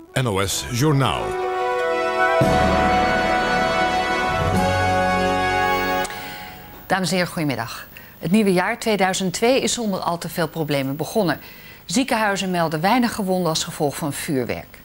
NOS Journaal. Dames en heren, goedemiddag. Het nieuwe jaar 2002 is zonder al te veel problemen begonnen. Ziekenhuizen melden weinig gewonden als gevolg van vuurwerk.